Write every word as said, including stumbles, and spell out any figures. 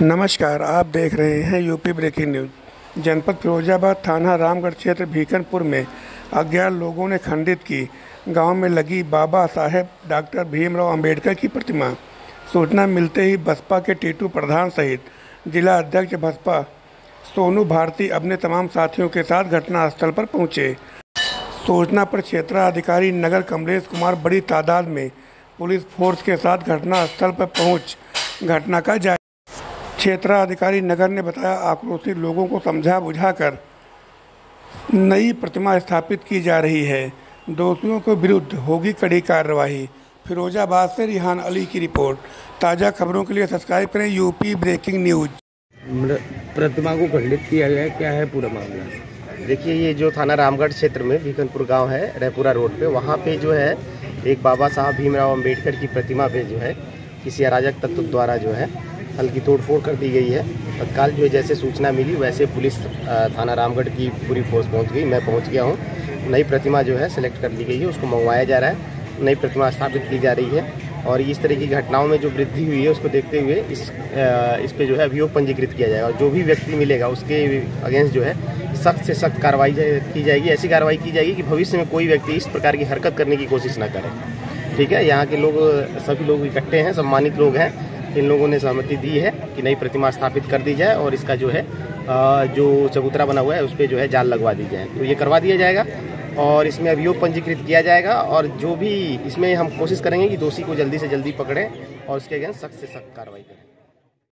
नमस्कार, आप देख रहे हैं यूपी ब्रेकिंग न्यूज। जनपद फिरोजाबाद थाना रामगढ़ क्षेत्र भीखनपुर में अज्ञात लोगों ने खंडित की गांव में लगी बाबा साहेब डॉक्टर भीमराव अंबेडकर की प्रतिमा। सूचना मिलते ही बसपा के टीटू प्रधान सहित जिला अध्यक्ष बसपा सोनू भारती अपने तमाम साथियों के साथ घटनास्थल पर पहुंचे। सूचना पर क्षेत्राधिकारी नगर कमलेश कुमार बड़ी तादाद में पुलिस फोर्स के साथ घटनास्थल पर पहुंच घटना का जायजा। क्षेत्राधिकारी नगर ने बताया, आक्रोशित लोगों को समझा बुझाकर नई प्रतिमा स्थापित की जा रही है। दोषियों के विरुद्ध होगी कड़ी कार्रवाई। फिरोजाबाद से रिहान अली की रिपोर्ट। ताज़ा खबरों के लिए सब्सक्राइब करें यूपी ब्रेकिंग न्यूज। प्रतिमा को खंडित किया गया, क्या है पूरा मामला? देखिए, ये जो थाना रामगढ़ क्षेत्र में भीखनपुर गांव है, रैपुरा रोड पे, वहाँ पे जो है एक बाबा साहब भीमराव अंबेडकर की प्रतिमा पे जो है किसी अराजक तत्व द्वारा जो है हल्की तोड़फोड़ कर दी गई है। तत्काल जो है जैसे सूचना मिली वैसे पुलिस थाना रामगढ़ की पूरी फोर्स पहुंच गई। मैं पहुंच गया हूं। नई प्रतिमा जो है सिलेक्ट कर ली गई है, उसको मंगवाया जा रहा है, नई प्रतिमा स्थापित की जा रही है। और इस तरह की घटनाओं में जो वृद्धि हुई है उसको देखते हुए इस इस पे जो है अभियोग पंजीकृत किया जाएगा और जो भी व्यक्ति मिलेगा उसके अगेंस्ट जो है सख्त से सख्त कार्रवाई की जाएगी। ऐसी कार्रवाई की जाएगी कि भविष्य में कोई व्यक्ति इस प्रकार की हरकत करने की कोशिश न करे। ठीक है, यहाँ के लोग सभी लोग इकट्ठे हैं, सम्मानित लोग हैं। इन लोगों ने सहमति दी है कि नई प्रतिमा स्थापित कर दी जाए और इसका जो है जो चबूतरा बना हुआ है उस पर जो है जाल लगवा दी जाए, तो ये करवा दिया जाएगा और इसमें अभियोग पंजीकृत किया जाएगा। और जो भी इसमें हम कोशिश करेंगे कि दोषी को जल्दी से जल्दी पकड़ें और उसके अगेंस्ट सख्त से सख्त कार्रवाई करें।